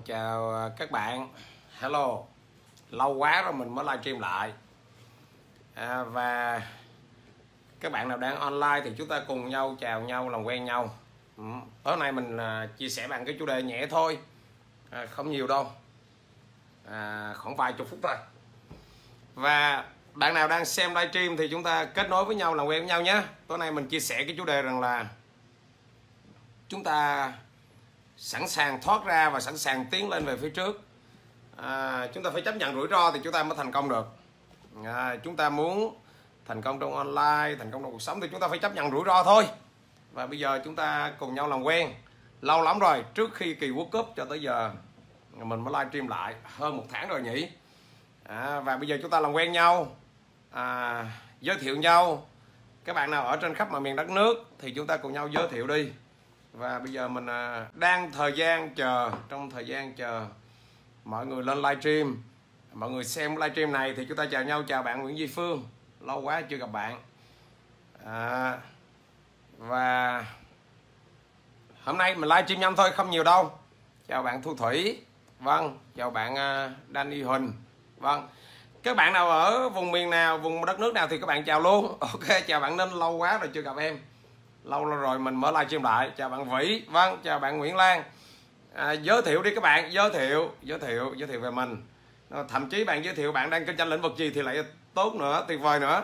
Chào các bạn. Hello. Lâu quá rồi mình mới livestream lại. Và các bạn nào đang online thì chúng ta cùng nhau chào nhau, làm quen nhau. Tối nay mình chia sẻ bằng cái chủ đề nhẹ thôi, không nhiều đâu, khoảng vài chục phút thôi. Và bạn nào đang xem livestream thì chúng ta kết nối với nhau, làm quen với nhau nhé. Tối nay mình chia sẻ cái chủ đề rằng là chúng ta sẵn sàng thoát ra và sẵn sàng tiến lên về phía trước. Chúng ta phải chấp nhận rủi ro thì chúng ta mới thành công được. Chúng ta muốn thành công trong online, thành công trong cuộc sống thì chúng ta phải chấp nhận rủi ro thôi. Và bây giờ chúng ta cùng nhau làm quen. Lâu lắm rồi, trước khi kỳ World Cup cho tới giờ mình mới livestream lại, hơn 1 tháng rồi nhỉ. Và bây giờ chúng ta làm quen nhau, giới thiệu nhau. Các bạn nào ở trên khắp mọi miền đất nước thì chúng ta cùng nhau giới thiệu đi. Và bây giờ mình đang trong thời gian chờ mọi người lên livestream, mọi người xem livestream này thì chúng ta chào nhau. Chào bạn Nguyễn Duy Phương, lâu quá chưa gặp bạn. Và hôm nay mình livestream nhanh thôi, không nhiều đâu. Chào bạn Thu Thủy, vâng, chào bạn Danny Huỳnh, vâng. Các bạn nào ở vùng miền nào, vùng đất nước nào thì các bạn chào luôn. Ok, chào bạn Ninh, lâu quá rồi chưa gặp em. Lâu rồi mình mới livestream lại. Chào bạn Vĩ, vâng, chào bạn Nguyễn Lan. Giới thiệu đi các bạn, giới thiệu về mình. Thậm chí bạn giới thiệu bạn đang kinh doanh lĩnh vực gì thì lại tốt nữa, tuyệt vời nữa.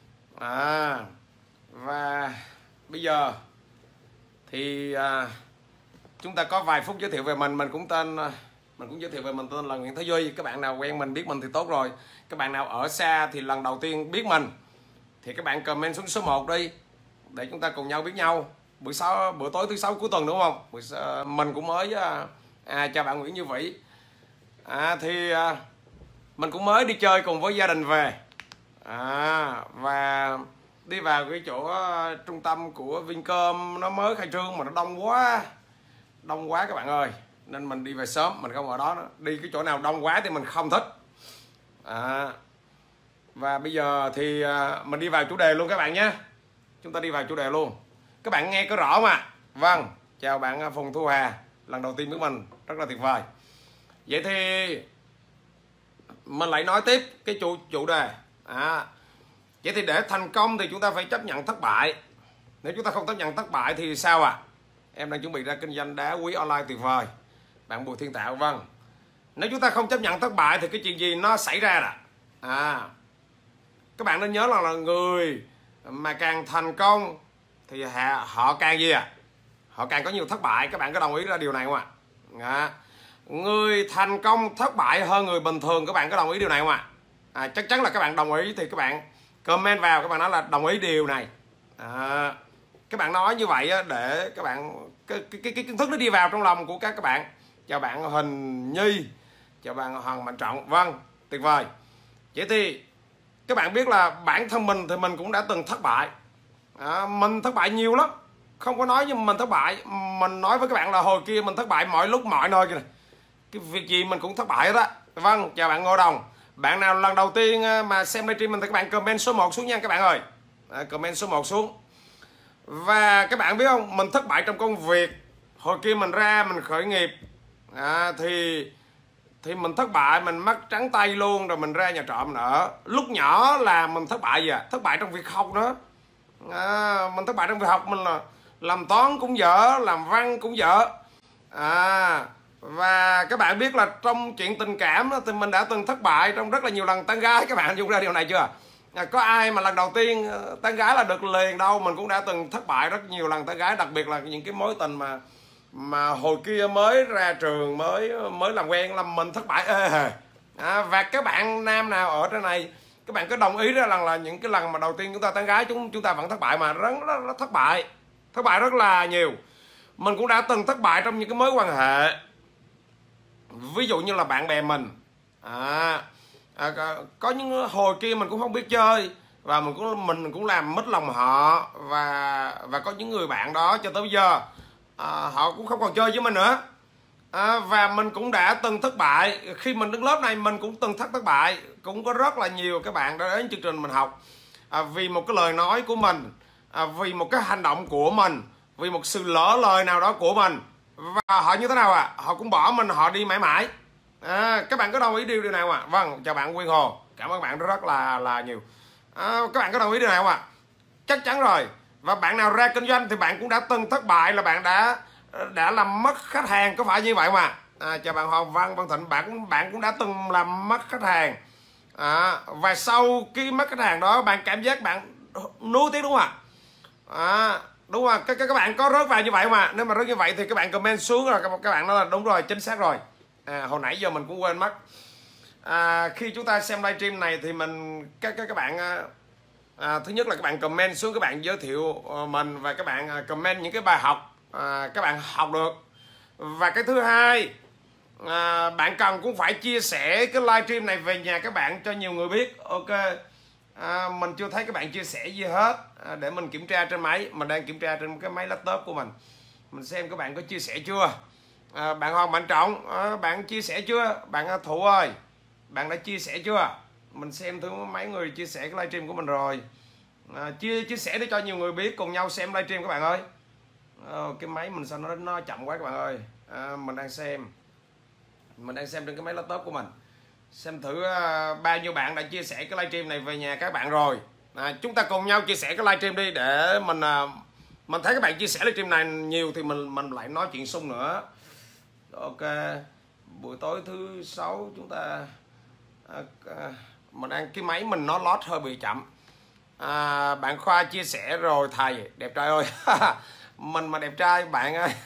Và bây giờ thì chúng ta có vài phút giới thiệu về mình. Mình cũng giới thiệu về mình, tên là Nguyễn Thế Duy. Các bạn nào quen mình, biết mình thì tốt rồi. Các bạn nào ở xa thì lần đầu tiên biết mình thì các bạn comment xuống số 1 đi, để chúng ta cùng nhau biết nhau. Bữa tối thứ sáu cuối tuần đúng không? Mình cũng mới chào bạn Nguyễn Như Vĩ. Mình cũng mới đi chơi cùng với gia đình về, và đi vào cái chỗ trung tâm của Vincom, nó mới khai trương mà nó đông quá các bạn ơi, nên mình đi về sớm, mình không ở đó nữa. Đi cái chỗ nào đông quá thì mình không thích. Và bây giờ thì mình đi vào chủ đề luôn các bạn nhé. Chúng ta đi vào chủ đề luôn. Các bạn nghe có rõ mà? Vâng, chào bạn Phùng Thu Hà, lần đầu tiên biết mình, rất là tuyệt vời. Vậy thì mình lại nói tiếp cái chủ đề. Vậy thì để thành công thì chúng ta phải chấp nhận thất bại. Nếu chúng ta không chấp nhận thất bại thì sao ạ? Em đang chuẩn bị ra kinh doanh đá quý online tuyệt vời. Bạn Bùi Thiên Tạo, vâng. Nếu chúng ta không chấp nhận thất bại thì cái chuyện gì nó xảy ra nè. Các bạn nên nhớ là người mà càng thành công thì họ càng gì họ càng có nhiều thất bại. Các bạn có đồng ý ra điều này không ạ? Người thành công thất bại hơn người bình thường. Các bạn có đồng ý điều này không ạ? Chắc chắn là các bạn đồng ý thì các bạn comment vào, các bạn nói là đồng ý điều này. Các bạn nói như vậy để các bạn cái kiến thức nó đi vào trong lòng của các bạn. Chào bạn Huỳnh Nhi, chào bạn Hoàng Mạnh Trọng, vâng, tuyệt vời. Vậy thì các bạn biết là bản thân mình thì mình cũng đã từng thất bại. Mình thất bại nhiều lắm, không có nói nhưng mình thất bại. Mình nói với các bạn là hồi kia mình thất bại mọi lúc mọi nơi kìa. Cái việc gì mình cũng thất bại hết á. Vâng, chào bạn Ngô Đồng. Bạn nào lần đầu tiên mà xem livestream mình thì các bạn comment số 1 xuống nha các bạn ơi. Comment số 1 xuống. Và các bạn biết không, mình thất bại trong công việc. Hồi kia mình ra mình khởi nghiệp thì mình thất bại, mình mất trắng tay luôn. Rồi mình ra nhà trọ mình ở. Lúc nhỏ là mình thất bại gì ạ? Thất bại trong việc học nữa. Mình thất bại trong việc học. Mình là làm toán cũng dở, làm văn cũng dở. Và các bạn biết là trong chuyện tình cảm thì mình đã từng thất bại trong rất là nhiều lần tán gái. Các bạn hình dung ra điều này chưa? Có ai mà lần đầu tiên tán gái là được liền đâu. Mình cũng đã từng thất bại rất nhiều lần tán gái. Đặc biệt là những cái mối tình mà hồi kia mới ra trường, mới làm quen là mình thất bại ê hề. Và các bạn nam nào ở trên này, các bạn có đồng ý ra là những cái lần mà đầu tiên chúng ta tán gái chúng ta vẫn thất bại mà rất thất bại rất là nhiều. Mình cũng đã từng thất bại trong những cái mối quan hệ. Ví dụ như là bạn bè mình, có những hồi kia mình cũng không biết chơi và mình cũng làm mất lòng họ, và có những người bạn đó cho tới bây giờ họ cũng không còn chơi với mình nữa. Và mình cũng đã từng thất bại. Khi mình đứng lớp này mình cũng từng thất bại. Cũng có rất là nhiều các bạn đã đến chương trình mình học vì một cái lời nói của mình, vì một cái hành động của mình, vì một sự lỡ lời nào đó của mình và họ như thế nào họ cũng bỏ mình, họ đi mãi mãi. Các bạn có đồng ý điều nào Vâng, chào bạn Nguyên Hồ, cảm ơn bạn rất là nhiều. Các bạn có đồng ý điều nào Chắc chắn rồi. Và bạn nào ra kinh doanh thì bạn cũng đã từng thất bại, là bạn đã làm mất khách hàng, có phải như vậy mà? Chào bạn Hoàng Văn Thịnh, bạn cũng đã từng làm mất khách hàng. Và sau cái mất khách hàng đó, bạn cảm giác bạn nuối tiếc, đúng không ạ? Đúng rồi, các bạn có rớt vào như vậy mà. Nếu mà rớt như vậy thì các bạn comment xuống rồi các bạn nói là đúng rồi, chính xác rồi. Hồi nãy giờ mình cũng quên mất. Khi chúng ta xem livestream này thì các bạn thứ nhất là các bạn comment xuống, các bạn giới thiệu mình, và các bạn comment những cái bài học các bạn học được. Và cái thứ hai, bạn cần cũng phải chia sẻ cái livestream này về nhà các bạn cho nhiều người biết. Ok. Mình chưa thấy các bạn chia sẻ gì hết. Để mình kiểm tra trên máy, mình đang kiểm tra trên cái máy laptop của mình xem các bạn có chia sẻ chưa. Bạn Hoàng Mạnh Trọng, bạn chia sẻ chưa? Bạn Thụ ơi, bạn đã chia sẻ chưa? Mình xem thử mấy người chia sẻ cái livestream của mình rồi. Chia sẻ để cho nhiều người biết, cùng nhau xem livestream các bạn ơi. Cái máy mình sao nó chậm quá các bạn ơi. Mình đang xem trên cái máy laptop của mình. Xem thử bao nhiêu bạn đã chia sẻ cái livestream này về nhà các bạn rồi. Chúng ta cùng nhau chia sẻ cái livestream đi, để mình thấy các bạn chia sẻ livestream này nhiều thì mình lại nói chuyện sung nữa. Ok. Buổi tối thứ sáu chúng ta mình đang, cái máy mình nó load hơi bị chậm. Bạn Khoa chia sẻ rồi thầy, đẹp trai ơi. Mình mà đẹp trai bạn ơi.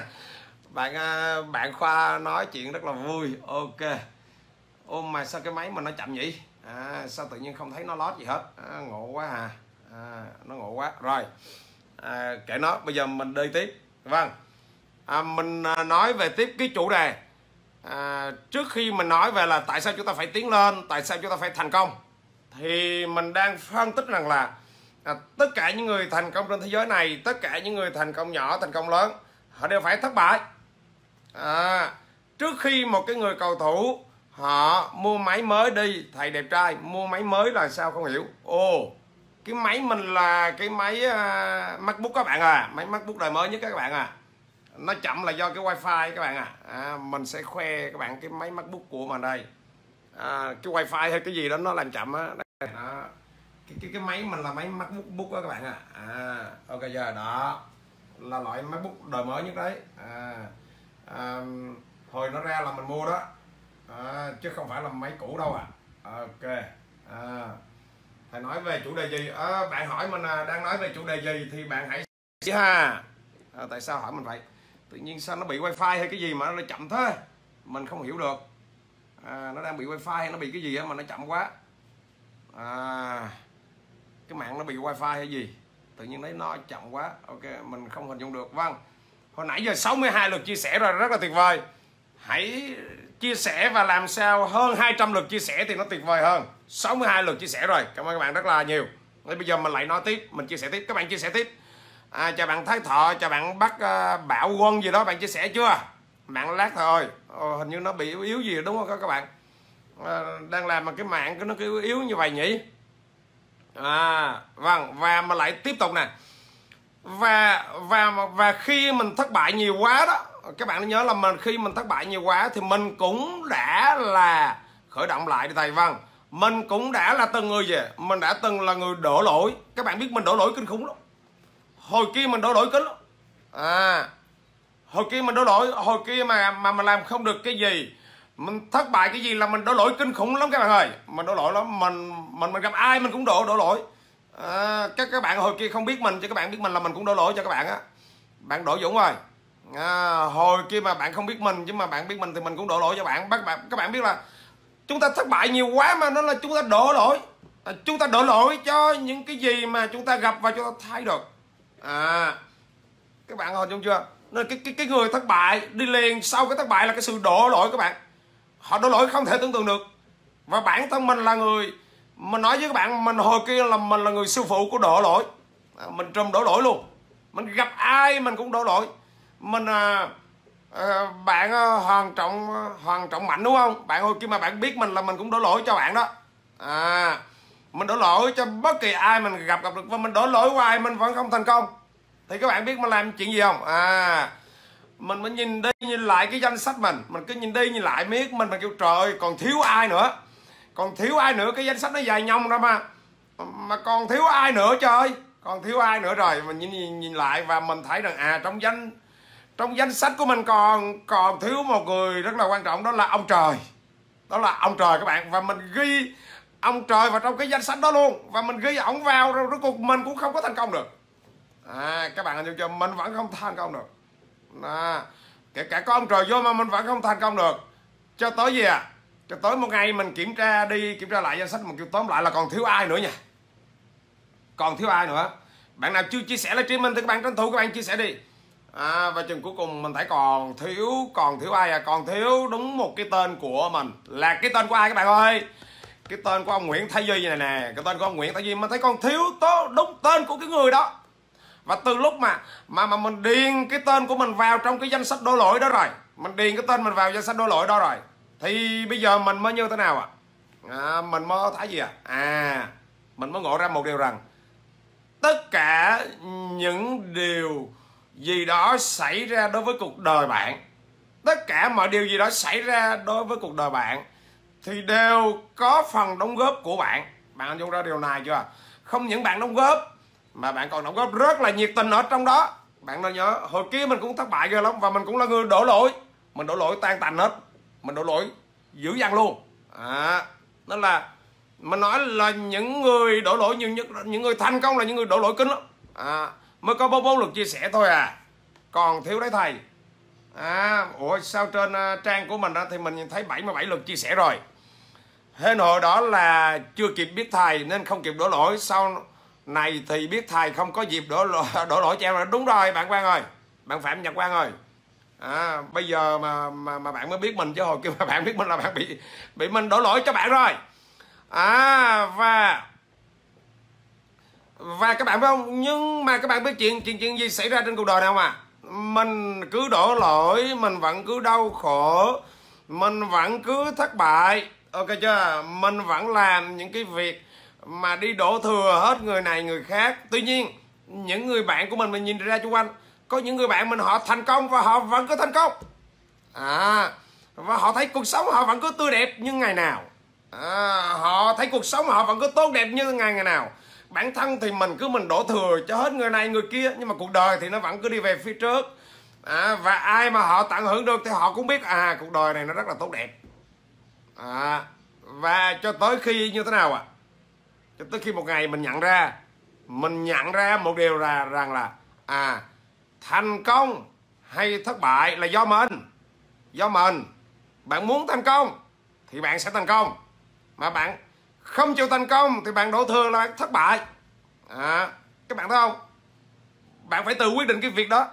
Bạn Khoa nói chuyện rất là vui. Ok. Mà sao cái máy mình nó chậm nhỉ? Sao tự nhiên không thấy nó load gì hết? Ngộ quá nó ngộ quá. Rồi. Kệ nó, bây giờ mình đi tiếp. Vâng. Mình nói về tiếp cái chủ đề. Trước khi mình nói về là tại sao chúng ta phải tiến lên, tại sao chúng ta phải thành công, thì mình đang phân tích rằng là tất cả những người thành công trên thế giới này, tất cả những người thành công nhỏ, thành công lớn, họ đều phải thất bại. Trước khi một cái người cầu thủ họ mua máy mới đi, thầy đẹp trai, mua máy mới là sao không hiểu. Cái máy mình là cái máy MacBook các bạn máy MacBook đời mới nhất các bạn nó chậm là do cái wifi các bạn mình sẽ khoe các bạn cái máy MacBook của mình đây. Cái wifi hay cái gì đó nó làm chậm cái máy mình là máy MacBook các bạn ok giờ đó là loại MacBook đời mới nhất đấy. Hồi nó ra là mình mua đó, chứ không phải là máy cũ đâu ok. Thầy nói về chủ đề gì? Bạn hỏi mình đang nói về chủ đề gì thì bạn hãy tại sao hỏi mình vậy? Tự nhiên sao nó bị wifi hay cái gì mà nó chậm thế, mình không hiểu được. Nó đang bị wifi hay nó bị cái gì mà nó chậm quá. Cái mạng nó bị wifi hay gì, tự nhiên thấy nó chậm quá. Ok, mình không hình dung được. Vâng, hồi nãy giờ 62 lượt chia sẻ rồi, rất là tuyệt vời. Hãy chia sẻ và làm sao hơn 200 lượt chia sẻ thì nó tuyệt vời hơn. 62 lượt chia sẻ rồi, cảm ơn các bạn rất là nhiều. Bây giờ mình lại nói tiếp, mình chia sẻ tiếp, các bạn chia sẻ tiếp. Chào bạn Thái Thọ, chào bạn Bắc Bảo Quân gì đó, bạn chia sẻ chưa? Mạng lát thôi. Hình như nó bị yếu gì đúng không các bạn? Đang làm mà cái mạng nó cứ yếu như vậy nhỉ? Vâng, và mà lại tiếp tục nè. Và khi mình thất bại nhiều quá đó, các bạn nhớ là khi mình thất bại nhiều quá thì mình cũng đã là khởi động lại đi thầy. Vâng, mình cũng đã là từng người về, mình đã từng là người đổ lỗi. Các bạn biết mình đổ lỗi kinh khủng lắm. Hồi kia mình đổ lỗi kinh lắm. Hồi kia mình đổ lỗi, hồi kia mà mình làm không được cái gì, mình thất bại cái gì là mình đổ lỗi kinh khủng lắm các bạn ơi. Mình đổ lỗi lắm, mình gặp ai mình cũng đổ lỗi. Các bạn hồi kia không biết mình, cho các bạn biết mình là mình cũng đổ lỗi cho các bạn Bạn Đỗ Dũng ơi, hồi kia mà bạn không biết mình, chứ mà bạn biết mình thì mình cũng đổ lỗi cho bạn. Các bạn biết là chúng ta thất bại nhiều quá mà nó là chúng ta đổ lỗi. Chúng ta đổ lỗi cho những cái gì mà chúng ta gặp và chúng ta thay được. Các bạn hình dung chưa? Nên cái người thất bại đi liền sau cái thất bại là cái sự đổ lỗi các bạn. Họ đổ lỗi không thể tưởng tượng được. Và bản thân mình là người, mình nói với các bạn, mình hồi kia là mình là người sư phụ của đổ lỗi. Mình trùm đổ lỗi luôn. Mình gặp ai mình cũng đổ lỗi. Mình bạn Hoàng Trọng Mạnh đúng không? Bạn hồi kia mà bạn biết mình là mình cũng đổ lỗi cho bạn đó. Mình đổ lỗi cho bất kỳ ai mình gặp được, và mình đổ lỗi hoài mình vẫn không thành công. Thì các bạn biết mình làm chuyện gì không? mình mới nhìn đi nhìn lại cái danh sách mình cứ nhìn đi nhìn lại miết mình kêu trời còn thiếu ai nữa, còn thiếu ai nữa, cái danh sách nó dài nhông ra mà còn thiếu ai nữa trời, còn thiếu ai nữa. Rồi mình nhìn lại và mình thấy rằng trong danh sách của mình còn thiếu một người rất là quan trọng, đó là ông trời, đó là ông trời các bạn. Và mình ghi ông trời vào trong cái danh sách đó luôn, và mình ghi ổng vào rồi rốt cuộc mình cũng không có thành công được. Các bạn hiểu chưa, mình vẫn không thành công được. Kể cả có ông trời vô mà mình vẫn không thành công được. Cho tới gì cho tới một ngày mình kiểm tra lại danh sách, mình kêu tóm lại là còn thiếu ai nữa nha, còn thiếu ai nữa. Bạn nào chưa chia sẻ livestream mình thì các bạn tranh thủ các bạn chia sẻ đi. Và chừng cuối cùng mình thấy còn thiếu ai còn thiếu đúng một cái tên của mình. Là cái tên của ai các bạn ơi? Cái tên của ông Nguyễn Thái Duy này nè, cái tên của ông Nguyễn Thái Duy. Mình thấy còn thiếu đúng tên của cái người đó. Và từ lúc mà mình điền cái tên của mình vào trong cái danh sách đổ lỗi đó rồi, mình điền cái tên mình vào danh sách đổ lỗi đó rồi, thì bây giờ mình mới như thế nào mình mới thấy gì mình mới ngộ ra một điều rằng tất cả những điều gì đó xảy ra đối với cuộc đời bạn, tất cả mọi điều gì đó xảy ra đối với cuộc đời bạn thì đều có phần đóng góp của bạn. Bạn nhận ra điều này chưa? Không những bạn đóng góp mà bạn còn đóng góp rất là nhiệt tình ở trong đó. Bạn nên nhớ hồi kia mình cũng thất bại ghê lắm, và mình cũng là người đổ lỗi, mình đổ lỗi tan tành hết, mình đổ lỗi dữ dằn luôn. Nên là mình nói là những người đổ lỗi những người thành công là những người đổ lỗi kinh lắm. Mới có 4 lượt chia sẻ thôi còn thiếu đấy thầy. Ủa sao trên trang của mình thì mình thấy 77 lượt chia sẻ rồi. Hên hồi đó là chưa kịp biết thầy nên không kịp đổ lỗi, sau này thì biết thầy không có dịp đổ lỗi cho em rồi. Đúng rồi bạn Quang ơi, bạn Phạm Nhật Quang ơi. Bây giờ mà bạn mới biết mình, chứ hồi kia mà bạn biết mình là bạn bị mình đổ lỗi cho bạn rồi. Và các bạn biết không, nhưng mà các bạn biết chuyện gì xảy ra trên cuộc đời nào mà mình cứ đổ lỗi, mình vẫn cứ đau khổ, mình vẫn cứ thất bại, ok chưa? Mình vẫn làm những cái việc mà đi đổ thừa hết người này người khác. Tuy nhiên những người bạn của mình nhìn ra xung quanh, có những người bạn mình họ thành công và họ vẫn cứ thành công, và họ thấy cuộc sống họ vẫn cứ tươi đẹp như ngày nào, họ thấy cuộc sống họ vẫn cứ tốt đẹp như ngày nào. Bản thân thì mình đổ thừa cho hết người này người kia, nhưng mà cuộc đời thì nó vẫn cứ đi về phía trước. Và ai mà họ tận hưởng được thì họ cũng biết cuộc đời này nó rất là tốt đẹp. Và cho tới khi như thế nào cho tới khi một ngày mình nhận ra một điều rằng là thành công hay thất bại là do mình. Bạn muốn thành công thì bạn sẽ thành công, mà bạn không chịu thành công thì bạn đổ thừa là bạn thất bại. Các bạn thấy không? Bạn phải tự quyết định cái việc đó.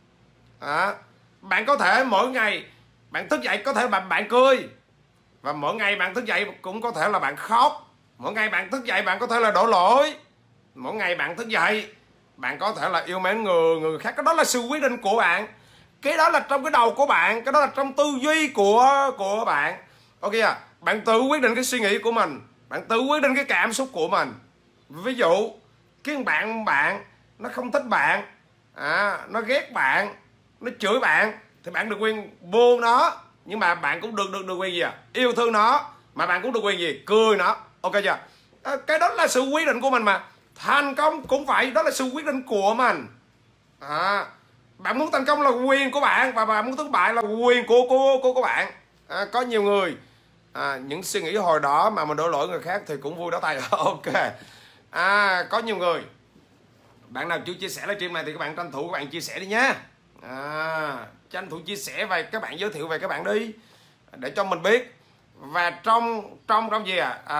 Bạn có thể mỗi ngày bạn thức dậy có thể bạn cười, và mỗi ngày bạn thức dậy cũng có thể là bạn khóc. Mỗi ngày bạn thức dậy bạn có thể là đổ lỗi. Mỗi ngày bạn thức dậy bạn có thể là yêu mến người khác. Cái đó là sự quyết định của bạn. Cái đó là trong cái đầu của bạn, cái đó là trong tư duy của bạn. Ok bạn tự quyết định cái suy nghĩ của mình, bạn tự quyết định cái cảm xúc của mình. Ví dụ cái bạn nó không thích bạn, nó ghét bạn, nó chửi bạn, thì bạn được quyền buông nó, nhưng mà bạn cũng được quyền gì yêu thương nó, mà bạn cũng được quyền gì cười nó. Ok chưa? Cái đó là sự quyết định của mình mà. Thành công cũng vậy, đó là sự quyết định của mình. Bạn muốn thành công là quyền của bạn, và bạn muốn thất bại là quyền của bạn. Có nhiều người những suy nghĩ hồi đó mà mình đổ lỗi người khác thì cũng vui đó tay. Ok. Có nhiều người, bạn nào chưa chia sẻ livestream này thì các bạn tranh thủ các bạn chia sẻ đi nhé. Tranh thủ chia sẻ về, các bạn giới thiệu về các bạn đi để cho mình biết. Và trong gì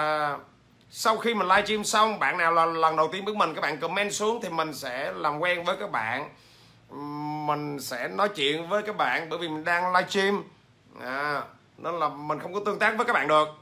sau khi mình livestream xong, bạn nào là lần đầu tiên biết mình, các bạn comment xuống thì mình sẽ làm quen với các bạn, mình sẽ nói chuyện với các bạn, bởi vì mình đang livestream nên là mình không có tương tác với các bạn được.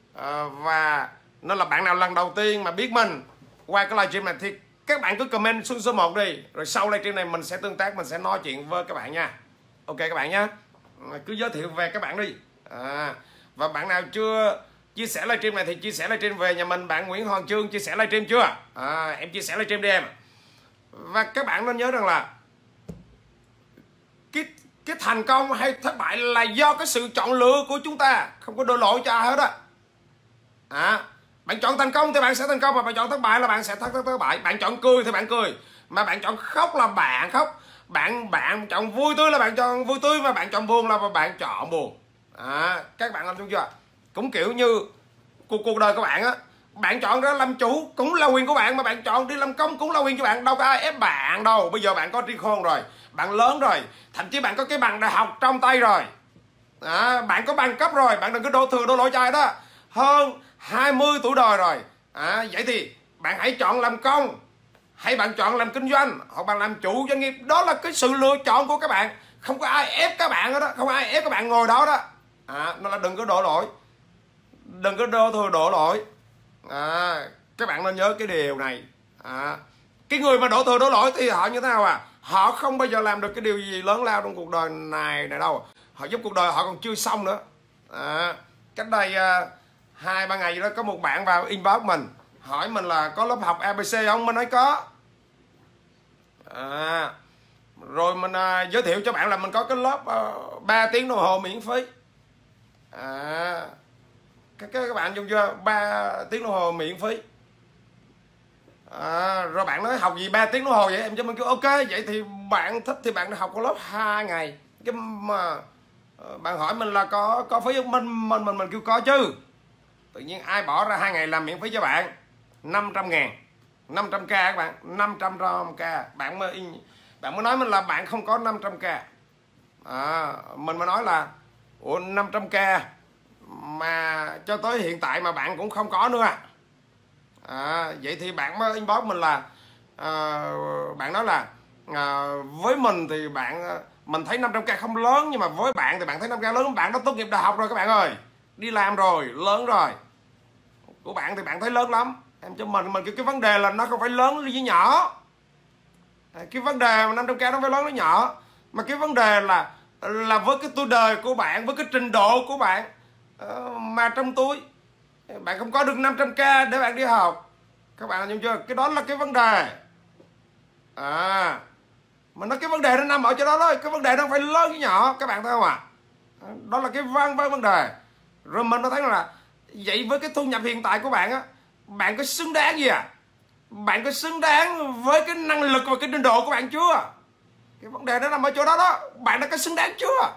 Và nên là bạn nào lần đầu tiên mà biết mình qua cái livestream này thì các bạn cứ comment xuống số 1 đi, rồi sau livestream này mình sẽ tương tác, mình sẽ nói chuyện với các bạn nha. Ok các bạn nhé, cứ giới thiệu về các bạn đi. Và bạn nào chưa chia sẻ livestream này thì chia sẻ livestream về nhà mình. Bạn Nguyễn Hoàng Trương chia sẻ livestream chưa? Em chia sẻ livestream đi em. Và các bạn nên nhớ rằng là cái cái thành công hay thất bại là do cái sự chọn lựa của chúng ta, không có đổ lỗi cho ai hết á. Bạn chọn thành công thì bạn sẽ thành công, mà bạn chọn thất bại là bạn sẽ thất bại. Bạn chọn cười thì bạn cười, mà bạn chọn khóc là bạn khóc. Bạn chọn vui tươi là bạn chọn vui tươi, mà bạn chọn buồn là bạn chọn buồn. Các bạn làm đúng chưa? Cũng kiểu như cuộc đời của bạn á, bạn chọn ra làm chủ cũng là quyền của bạn, mà bạn chọn đi làm công cũng là quyền của bạn, đâu có ai ép bạn đâu. Bây giờ bạn có tri khôn rồi, bạn lớn rồi, thậm chí bạn có cái bằng đại học trong tay rồi, bạn có bằng cấp rồi, bạn đừng có đổ thừa đổ lỗi cho ai đó. Hơn 20 tuổi đời rồi, vậy thì bạn hãy chọn làm công, hay bạn chọn làm kinh doanh, hoặc bạn làm chủ doanh nghiệp. Đó là cái sự lựa chọn của các bạn, không có ai ép các bạn đó, không ai ép các bạn ngồi đó đó. Nó là đừng có đổ lỗi, đừng có đổ thừa đổ lỗi. Các bạn nên nhớ cái điều này. Cái người mà đổ thừa đổ lỗi thì họ như thế nào họ không bao giờ làm được cái điều gì lớn lao trong cuộc đời này đâu. Họ giúp cuộc đời họ còn chưa xong nữa. Cách đây 2-3 ngày đó, có một bạn vào inbox mình hỏi mình là có lớp học ABC không. Mình nói có. Rồi mình giới thiệu cho bạn là mình có cái lớp 3 tiếng đồng hồ miễn phí. Các bạn dùng chưa? 3 tiếng đồng hồ miễn phí. Rồi bạn nói học gì 3 tiếng đồng hồ vậy? Em cho mình kêu ok, vậy thì bạn thích thì bạn học có lớp 2 ngày. Cái mà bạn hỏi mình là có phí không? Mình kêu có chứ. Tự nhiên ai bỏ ra 2 ngày làm miễn phí cho bạn 500.000, 500k các bạn, 500k. Bạn mới nói mình là bạn không có 500k. Mình mới nói là ủa 500k mà cho tới hiện tại mà bạn cũng không có nữa. Vậy thì bạn mới inbox mình là bạn nói là với mình thì mình thấy 500k không lớn, nhưng mà với bạn thì bạn thấy 500k lớn. Bạn đã tốt nghiệp đại học rồi các bạn ơi, đi làm rồi, lớn rồi. Của bạn thì bạn thấy lớn lắm. Em cho mình cái vấn đề là nó không phải lớn với nhỏ. Cái vấn đề mà 500k nó phải lớn với nhỏ, mà cái vấn đề là với cái tuổi đời của bạn, với cái trình độ của bạn, mà trong túi bạn không có được 500k để bạn đi học. Các bạn hiểu chưa? Cái đó là cái vấn đề. Mà nó cái vấn đề nó nằm ở chỗ đó thôi. Cái vấn đề nó không phải lớn với nhỏ. Các bạn thấy không đó là cái vấn đề. Rồi mình mới thấy là vậy với cái thu nhập hiện tại của bạn bạn có xứng đáng gì bạn có xứng đáng với cái năng lực và cái trình độ của bạn chưa? Cái vấn đề nó nằm ở chỗ đó đó. Bạn đã có xứng đáng chưa?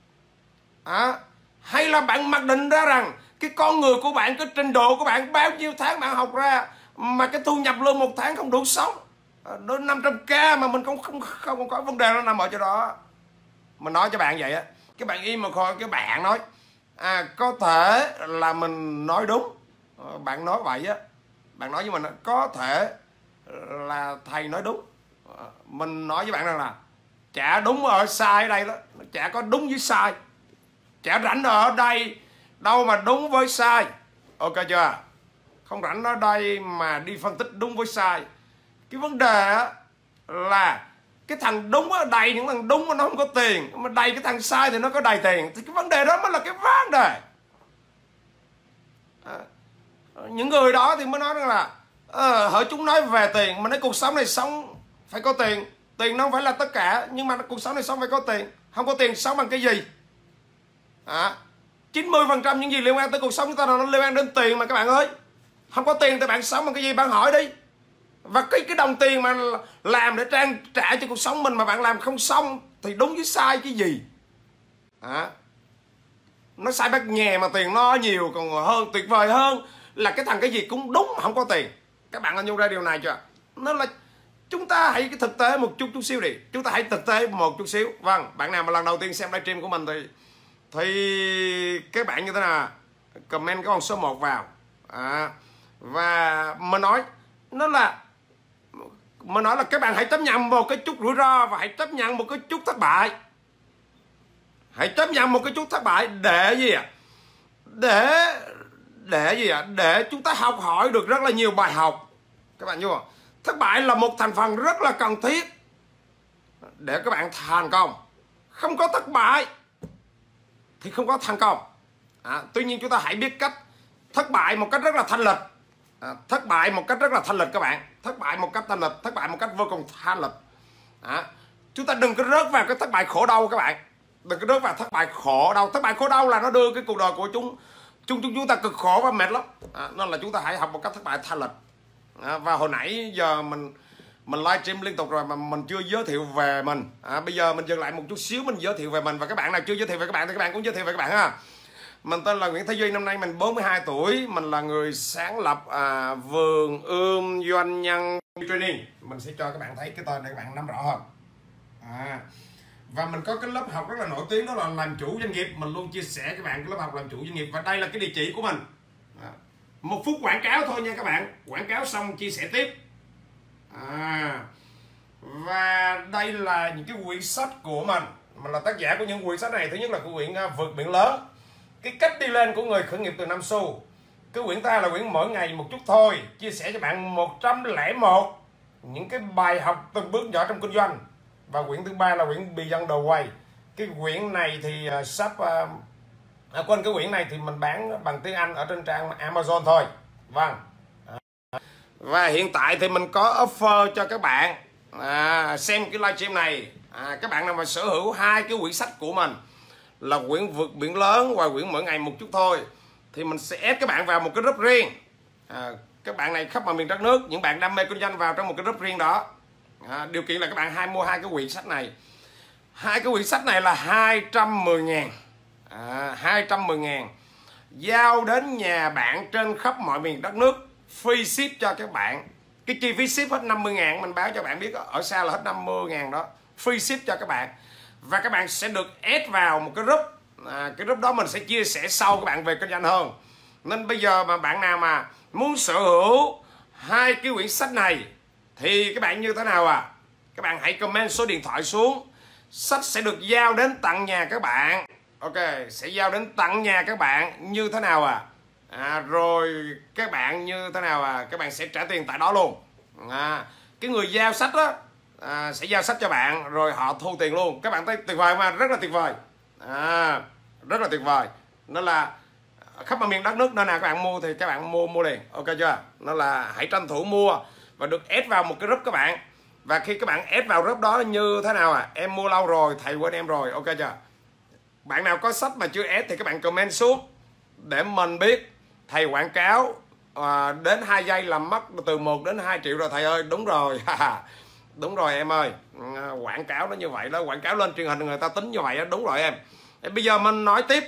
Hay là bạn mặc định ra rằng cái con người của bạn, cái trình độ của bạn, bao nhiêu tháng bạn học ra mà cái thu nhập lương một tháng không đủ sống, đến 500k mà mình không có. Vấn đề nó nằm ở chỗ đó. Mình nói cho bạn vậy cái bạn im mà coi, cái bạn nói có thể là mình nói đúng. Bạn nói vậy bạn nói với mình có thể là thầy nói đúng. Mình nói với bạn rằng là chả đúng ở sai ở đây đó, chả có đúng với sai, chả rảnh ở đây đâu mà đúng với sai. Ok chưa? Không rảnh ở đây mà đi phân tích đúng với sai. Cái vấn đề là cái thằng đúng đầy những thằng đúng mà nó không có tiền, mà đầy cái thằng sai thì nó có đầy tiền. Thì cái vấn đề đó mới là cái vấn đề. Những người đó thì mới nói rằng là hỡi chúng nói về tiền, mà nói cuộc sống này sống phải có tiền. Tiền nó không phải là tất cả, nhưng mà cuộc sống này sống phải có tiền. Không có tiền sống bằng cái gì? 90% những gì liên quan tới cuộc sống chúng ta nó liên quan đến tiền mà các bạn ơi. Không có tiền thì bạn sống bằng cái gì? Bạn hỏi đi. Và cái đồng tiền mà làm để trang trả cho cuộc sống mình mà bạn làm không xong thì đúng với sai cái gì? Nó sai bát nhè mà tiền nó nhiều còn hơn, tuyệt vời hơn là cái thằng cái gì cũng đúng mà không có tiền. Các bạn đã nhận ra điều này chưa? Nó là chúng ta hãy thực tế một chút xíu đi. Chúng ta hãy thực tế một chút xíu. Vâng, bạn nào mà lần đầu tiên xem livestream của mình thì các bạn như thế nào? Comment cái con số 1 vào. Và mình nói là các bạn hãy chấp nhận một cái chút rủi ro và hãy chấp nhận một cái chút thất bại. Hãy chấp nhận một cái chút thất bại để gì Để chúng ta học hỏi được rất là nhiều bài học. Các bạn hiểu không? Thất bại là một thành phần rất là cần thiết để các bạn thành công. Không có thất bại thì không có thành công. Tuy nhiên chúng ta hãy biết cách thất bại một cách rất là thanh lịch. Thất bại một cách rất là thanh lịch các bạn. Thất bại một cách vô cùng thanh lịch. Chúng ta đừng có rớt vào cái thất bại khổ đau các bạn. đừng có rớt vào thất bại khổ đau. Thất bại khổ đau là nó đưa cái cuộc đời của chúng ta cực khổ và mệt lắm. Nên là chúng ta hãy học một cách thất bại thanh lịch. Và hồi nãy giờ mình livestream liên tục rồi mà mình chưa giới thiệu về mình. Bây giờ mình dừng lại một chút xíu, mình giới thiệu về mình. Và các bạn nào chưa giới thiệu về các bạn thì các bạn cũng giới thiệu về các bạn ha. Mình tên là Nguyễn Thế Duy, năm nay mình 42 tuổi. Mình là người sáng lập vườn ươm doanh nhân training. Mình sẽ cho các bạn thấy cái tên để các bạn nắm rõ hơn. Và mình có cái lớp học rất là nổi tiếng, đó là làm chủ doanh nghiệp. Mình luôn chia sẻ các bạn cái lớp học làm chủ doanh nghiệp. Và đây là cái địa chỉ của mình. 1 phút quảng cáo thôi nha các bạn. Quảng cáo xong chia sẻ tiếp. Và đây là những cái quyển sách của mình. Mình là tác giả của những quyển sách này. Thứ nhất là cái quyển Vượt Biển Lớn, cái cách đi lên của người khởi nghiệp từ 5 xu. Cái quyển ta là quyển Mỗi Ngày Một Chút Thôi, chia sẻ cho bạn 101 những cái bài học từng bước nhỏ trong kinh doanh. Và quyển thứ ba là quyển Beyond the Way. Cái quyển này thì quên, cái quyển này thì mình bán bằng tiếng Anh ở trên trang Amazon thôi. Vâng. Và hiện tại thì mình có offer cho các bạn xem cái livestream này. Các bạn nào mà sở hữu 2 cái quyển sách của mình là quyển Vượt Biển Lớn và quyển Mỗi Ngày Một Chút Thôi thì mình sẽ ép các bạn vào một cái group riêng. Các bạn này khắp mọi miền đất nước, những bạn đam mê kinh doanh vào trong một cái group riêng đó. Điều kiện là các bạn mua 2 cái quyển sách này. 2 cái quyển sách này là 210.000. 210.000 giao đến nhà bạn trên khắp mọi miền đất nước, free ship cho các bạn. Cái chi phí ship hết 50.000, mình báo cho bạn biết ở xa là hết 50.000 đó, free ship cho các bạn. Và các bạn sẽ được add vào một cái group. Cái group đó mình sẽ chia sẻ sâu các bạn về kinh doanh hơn. Nên bây giờ mà bạn nào mà muốn sở hữu 2 cái quyển sách này thì các bạn như thế nào các bạn hãy comment số điện thoại xuống. Sách sẽ được giao đến tận nhà các bạn. Ok, sẽ giao đến tận nhà các bạn như thế nào rồi các bạn như thế nào các bạn sẽ trả tiền tại đó luôn. Cái người giao sách đó sẽ giao sách cho bạn rồi họ thu tiền luôn. Các bạn thấy tuyệt vời mà, rất là tuyệt vời. Rất là tuyệt vời. Nên là khắp mọi miền đất nước, nơi nào các bạn mua thì các bạn mua liền. Ok chưa? Nên là hãy tranh thủ mua và được add vào một cái group các bạn. Và khi các bạn add vào group đó như thế nào em mua lâu rồi, thầy quên em rồi. Ok chưa? Bạn nào có sách mà chưa add thì các bạn comment xuống để mình biết. Thầy quảng cáo đến 2 giây làm mất từ 1 đến 2 triệu rồi thầy ơi. Đúng rồi. Đúng rồi em ơi. Quảng cáo nó như vậy đó, quảng cáo lên truyền hình người ta tính như vậy đó. Đúng rồi em. Bây giờ mình nói tiếp.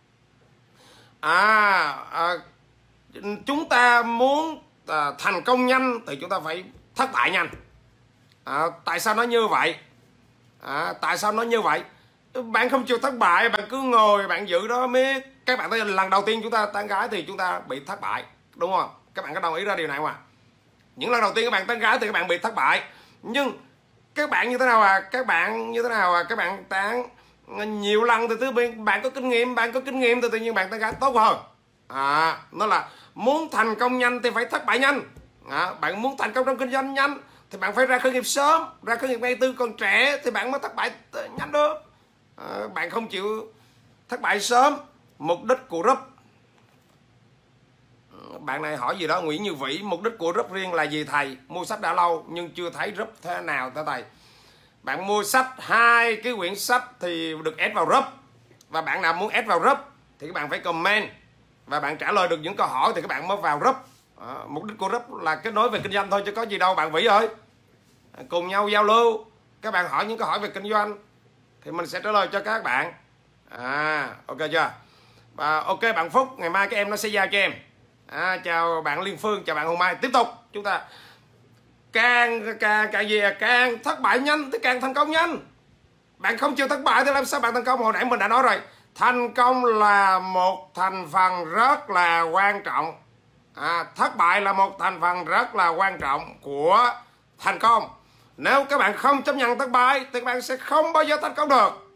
Chúng ta muốn thành công nhanh thì chúng ta phải thất bại nhanh. Tại sao nó như vậy? Tại sao nó như vậy? Bạn không chịu thất bại, bạn cứ ngồi bạn giữ đó mới. Các bạn thấy lần đầu tiên chúng ta tán gái thì chúng ta bị thất bại, đúng không? Các bạn có đồng ý ra điều này không Những lần đầu tiên các bạn tán gái thì các bạn bị thất bại. Nhưng các bạn như thế nào Các bạn như thế nào Các bạn tán nhiều lần thì bạn có kinh nghiệm thì tự nhiên bạn tán gái tốt hơn. Nó là muốn thành công nhanh thì phải thất bại nhanh. Bạn muốn thành công trong kinh doanh nhanh thì bạn phải ra khởi nghiệp sớm, ra khởi nghiệp ngay từ còn trẻ thì bạn mới thất bại nhanh được. Bạn không chịu thất bại sớm. Mục đích của group, bạn này hỏi gì đó Nguyễn Như Vĩ, mục đích của group riêng là gì thầy? Mua sách đã lâu nhưng chưa thấy group thế nào thầy. Bạn mua sách 2 cái quyển sách thì được add vào group. Và bạn nào muốn add vào group thì các bạn phải comment và bạn trả lời được những câu hỏi thì các bạn mới vào group. Mục đích của group là kết nối về kinh doanh thôi chứ có gì đâu bạn Vĩ ơi. Cùng nhau giao lưu. Các bạn hỏi những câu hỏi về kinh doanh thì mình sẽ trả lời cho các bạn. Ok chưa? Và ok bạn Phúc, ngày mai các em nó sẽ giao cho em. Chào bạn Liên Phương, chào bạn Hồng Mai. Tiếp tục chúng ta càng thất bại nhanh thì càng thành công nhanh. Bạn không chịu thất bại thì làm sao bạn thành công? Hồi nãy mình đã nói rồi, thành công là một thành phần rất là quan trọng. Thất bại là một thành phần rất là quan trọng của thành công. Nếu các bạn không chấp nhận thất bại thì các bạn sẽ không bao giờ thành công được.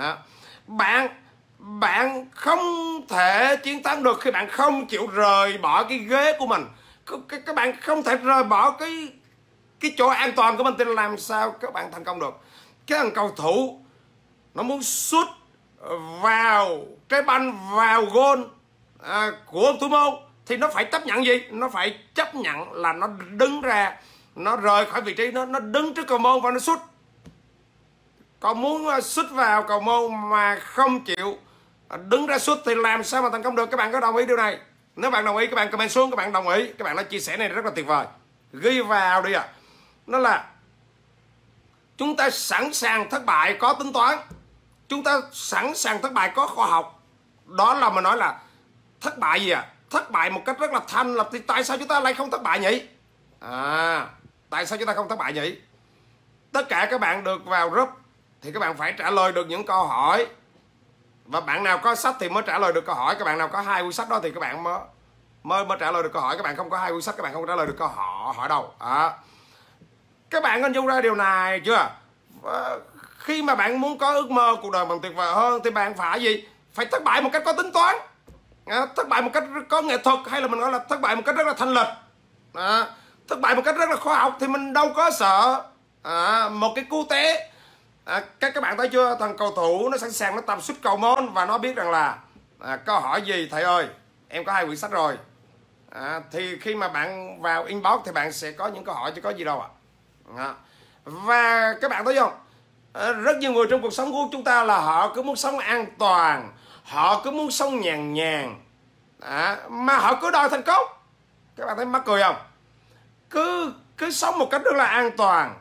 Bạn không thể chiến thắng được khi bạn không chịu rời bỏ cái ghế của mình. Các bạn không thể rời bỏ cái chỗ an toàn của mình thì làm sao các bạn thành công được? Cái thằng cầu thủ nó muốn sút vào trái banh vào goal của ông thủ môn thì nó phải chấp nhận gì? Nó phải chấp nhận là nó đứng ra, nó rời khỏi vị trí, nó đứng trước cầu môn và nó sút. Còn muốn xuất vào cầu môn mà không chịu đứng ra xuất thì làm sao mà thành công được? Các bạn có đồng ý điều này? Nếu bạn đồng ý các bạn comment xuống, các bạn đồng ý, các bạn đã chia sẻ này rất là tuyệt vời. Ghi vào đi ạ. Nó là chúng ta sẵn sàng thất bại có tính toán, chúng ta sẵn sàng thất bại có khoa học. Đó là mình nói là thất bại gì ạ? Thất bại một cách rất là thanh lập. Thì tại sao chúng ta lại không thất bại nhỉ? Tại sao chúng ta không thất bại nhỉ? Tất cả các bạn được vào group thì các bạn phải trả lời được những câu hỏi. Và bạn nào có sách thì mới trả lời được câu hỏi. Các bạn nào có 2 cuốn sách đó thì các bạn mới trả lời được câu hỏi. Các bạn không có 2 cuốn sách các bạn không trả lời được câu hỏi đâu. Các bạn hình dung ra điều này chưa? Khi mà bạn muốn có ước mơ cuộc đời bằng tuyệt vời hơn thì bạn phải gì? Phải thất bại một cách có tính toán, thất bại một cách có nghệ thuật, hay là mình nói là thất bại một cách rất là thanh lịch, thất bại một cách rất là khoa học. Thì mình đâu có sợ một cái cú té. Các bạn thấy chưa? Thằng cầu thủ nó sẵn sàng, nó tập xuất cầu môn và nó biết rằng là câu hỏi gì thầy ơi em có 2 quyển sách rồi. Thì khi mà bạn vào inbox thì bạn sẽ có những câu hỏi chứ có gì đâu ạ. Và các bạn thấy không, rất nhiều người trong cuộc sống của chúng ta là họ cứ muốn sống an toàn, họ cứ muốn sống nhàn nhàn, mà họ cứ đòi thành công. Các bạn thấy mắc cười không? Cứ sống một cách rất là an toàn.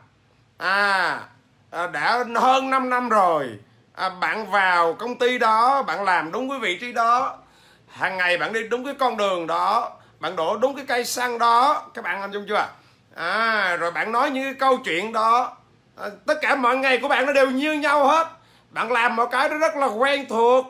Đã hơn 5 năm rồi, bạn vào công ty đó, bạn làm đúng cái vị trí đó, hàng ngày bạn đi đúng cái con đường đó, bạn đổ đúng cái cây xăng đó. Các bạn hình dung chưa? Rồi bạn nói những cái câu chuyện đó, tất cả mọi ngày của bạn nó đều như nhau hết. Bạn làm mọi cái nó rất là quen thuộc.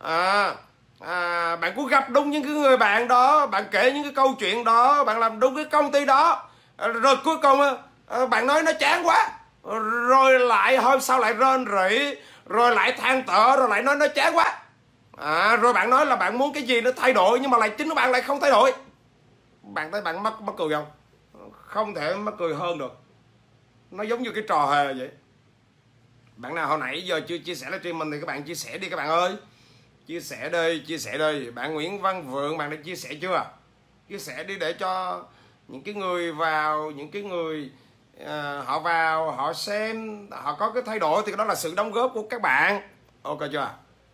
Bạn cũng gặp đúng những cái người bạn đó, bạn kể những cái câu chuyện đó, bạn làm đúng cái công ty đó. Rồi cuối cùng bạn nói nó chán quá, rồi lại hôm sau lại rên rỉ, rồi lại than thở, rồi lại nói nó chán quá. Rồi bạn nói là bạn muốn cái gì nó thay đổi, nhưng mà lại chính bạn lại không thay đổi. Bạn thấy bạn mắc cười không? Không thể mắc cười hơn được. Nó giống như cái trò hề vậy. Bạn nào hồi nãy giờ chưa chia sẻ livestream mình thì các bạn chia sẻ đi các bạn ơi. Chia sẻ đi. Bạn Nguyễn Văn Vượng, bạn đã chia sẻ chưa? Chia sẻ đi để cho những cái người vào, những cái người họ vào, họ xem, họ có cái thay đổi thì đó là sự đóng góp của các bạn. Ok chưa?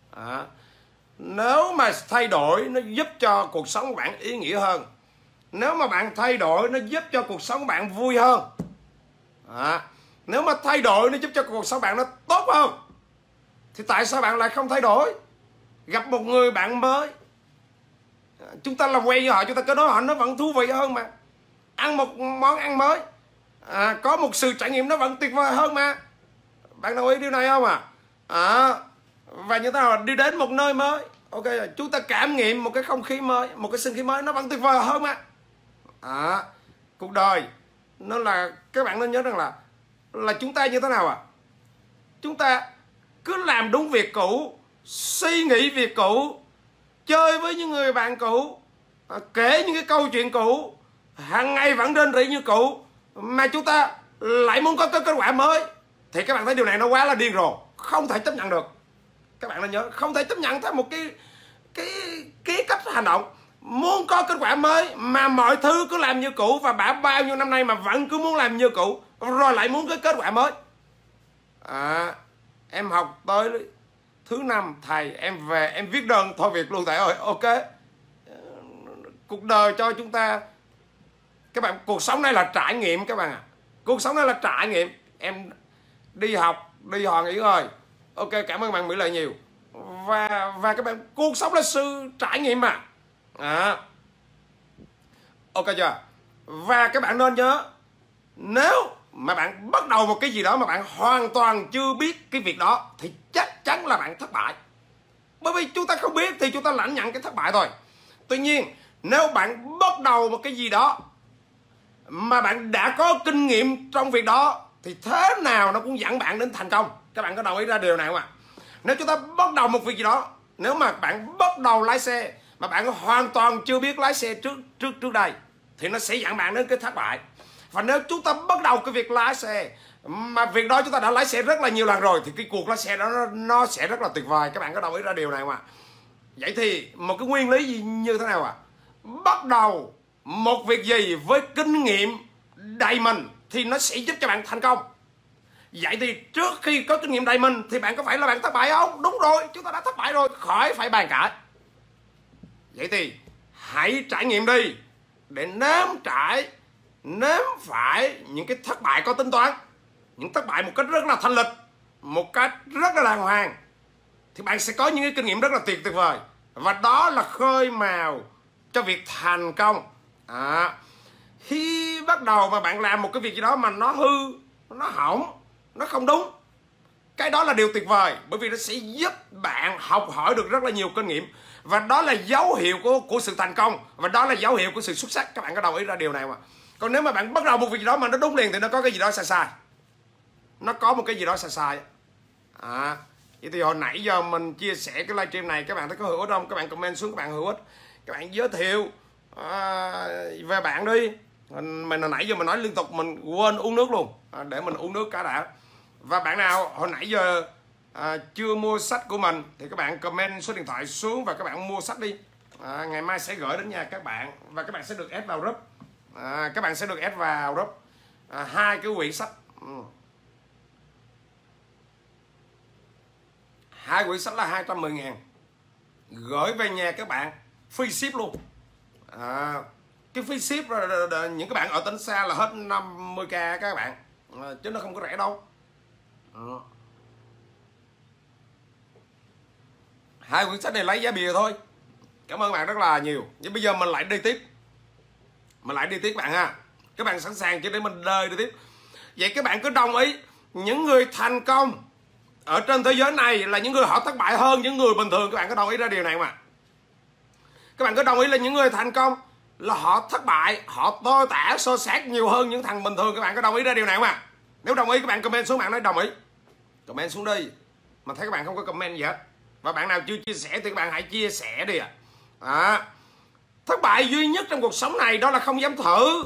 Nếu mà thay đổi nó giúp cho cuộc sống của bạn ý nghĩa hơn, nếu mà bạn thay đổi nó giúp cho cuộc sống của bạn vui hơn, nếu mà thay đổi nó giúp cho cuộc sống bạn nó tốt hơn, thì tại sao bạn lại không thay đổi? Gặp một người bạn mới, chúng ta làm quen với họ, chúng ta cứ nói họ nó vẫn thú vị hơn mà. Ăn một món ăn mới, có một sự trải nghiệm nó vẫn tuyệt vời hơn mà. Bạn đồng ý điều này không Và như thế nào đi đến một nơi mới, ok, chúng ta cảm nghiệm một cái không khí mới, một cái sinh khí mới, nó vẫn tuyệt vời hơn mà. Cuộc đời nó là, các bạn nên nhớ rằng là chúng ta như thế nào chúng ta cứ làm đúng việc cũ, suy nghĩ việc cũ, chơi với những người bạn cũ, kể những cái câu chuyện cũ, hàng ngày vẫn rên rỉ như cũ, mà chúng ta lại muốn có kết quả mới, thì các bạn thấy điều này nó quá là điên rồ, không thể chấp nhận được. Các bạn nên nhớ, không thể chấp nhận theo một cái cách hành động. Muốn có kết quả mới mà mọi thứ cứ làm như cũ, và bao nhiêu năm nay mà vẫn cứ muốn làm như cũ, rồi lại muốn cái kết quả mới. Em học tới thứ 5 thầy, em về em viết đơn thôi việc luôn thầy ơi. Ok, cuộc đời cho chúng ta, các bạn, cuộc sống này là trải nghiệm các bạn cuộc sống này là trải nghiệm. Em đi học, đi hòn nghỉ ngơi. Ok, cảm ơn bạn Mỹ Lệ nhiều. Và các bạn, cuộc sống là sự trải nghiệm mà. Ok chưa? Và các bạn nên nhớ, nếu mà bạn bắt đầu một cái gì đó mà bạn hoàn toàn chưa biết cái việc đó thì chắc chắn là bạn thất bại. Bởi vì chúng ta không biết thì chúng ta lãnh nhận cái thất bại thôi. Tuy nhiên, nếu bạn bắt đầu một cái gì đó mà bạn đã có kinh nghiệm trong việc đó thì thế nào nó cũng dẫn bạn đến thành công. Các bạn có đồng ý ra điều này không ạ? Nếu chúng ta bắt đầu một việc gì đó, nếu mà bạn bắt đầu lái xe mà bạn hoàn toàn chưa biết lái xe trước đây thì nó sẽ dẫn bạn đến cái thất bại. Và nếu chúng ta bắt đầu cái việc lái xe mà việc đó chúng ta đã lái xe rất là nhiều lần rồi thì cái cuộc lái xe đó nó sẽ rất là tuyệt vời. Các bạn có đồng ý ra điều này không ạ? Vậy thì một cái nguyên lý gì như thế nào bắt đầu một việc gì với kinh nghiệm đầy mình thì nó sẽ giúp cho bạn thành công. Vậy thì trước khi có kinh nghiệm đầy mình thì bạn có phải là bạn thất bại không? Đúng rồi, chúng ta đã thất bại rồi, khỏi phải bàn cãi. Vậy thì hãy trải nghiệm đi để nếm phải những cái thất bại có tính toán, những thất bại một cách rất là thanh lịch, một cách rất là đàng hoàng, thì bạn sẽ có những cái kinh nghiệm rất là tuyệt vời. Và đó là khơi mào cho việc thành công. Khi bắt đầu mà bạn làm một cái việc gì đó mà nó hư, nó hỏng, nó không đúng, cái đó là điều tuyệt vời, bởi vì nó sẽ giúp bạn học hỏi được rất là nhiều kinh nghiệm. Và đó là dấu hiệu của sự thành công, và đó là dấu hiệu của sự xuất sắc. Các bạn có đồng ý ra điều này mà? Còn nếu mà bạn bắt đầu một việc gì đó mà nó đúng liền thì nó có cái gì đó sai. Nó có một cái gì đó sai. Vậy thì hồi nãy giờ mình chia sẻ cái livestream này, các bạn thấy có hữu ích không? Các bạn comment xuống các bạn hữu ích. Các bạn giới thiệu về bạn đi. Mình hồi nãy giờ mình nói liên tục, mình quên uống nước luôn. Để mình uống nước cả đã. Và bạn nào hồi nãy giờ chưa mua sách của mình thì các bạn comment số điện thoại xuống và các bạn mua sách đi. Ngày mai sẽ gửi đến nhà các bạn, và các bạn sẽ được add vào group. Các bạn sẽ được add vào group 2 cái quyển sách. 2 quyển sách là 210.000, gửi về nhà các bạn free ship luôn. Cái free ship những các bạn ở tỉnh xa là hết 50k các bạn, chứ nó không có rẻ đâu. 2 quyển sách này lấy giá bìa thôi. Cảm ơn bạn rất là nhiều. Nhưng bây giờ mình lại đi tiếp. Bạn ha. Các bạn sẵn sàng chưa để mình đi tiếp. Vậy các bạn cứ đồng ý, những người thành công ở trên thế giới này là những người họ thất bại hơn những người bình thường. Các bạn có đồng ý ra điều này mà? Các bạn có đồng ý là những người thành công là họ thất bại, họ tồi tả xô xát nhiều hơn những thằng bình thường? Các bạn có đồng ý ra điều này mà? Nếu đồng ý các bạn comment xuống, bạn nói đồng ý. Comment xuống đi. Mà thấy các bạn không có comment gì hết. Và bạn nào chưa chia sẻ thì các bạn hãy chia sẻ đi Thất bại duy nhất trong cuộc sống này đó là không dám thử.